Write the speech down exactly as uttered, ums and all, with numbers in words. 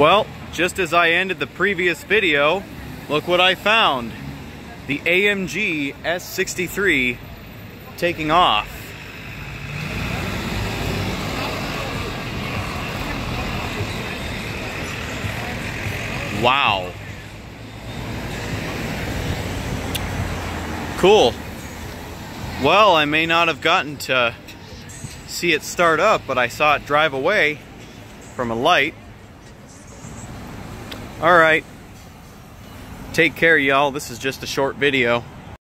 Well, just as I ended the previous video, look what I found. The A M G S sixty-three taking off. Wow. Cool. Well, I may not have gotten to see it start up, but I saw it drive away from a light. Alright. Take care, y'all. This is just a short video.